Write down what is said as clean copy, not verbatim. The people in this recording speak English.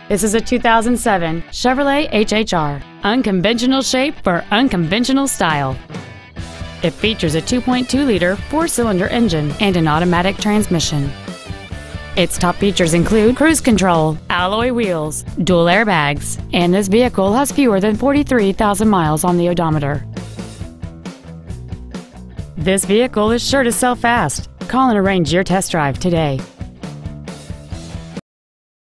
This is a 2007 Chevrolet HHR. Unconventional shape for unconventional style. It features a 2.2-liter four-cylinder engine and an automatic transmission. Its top features include cruise control, alloy wheels, dual airbags, and this vehicle has fewer than 43,000 miles on the odometer. This vehicle is sure to sell fast. Call and arrange your test drive today.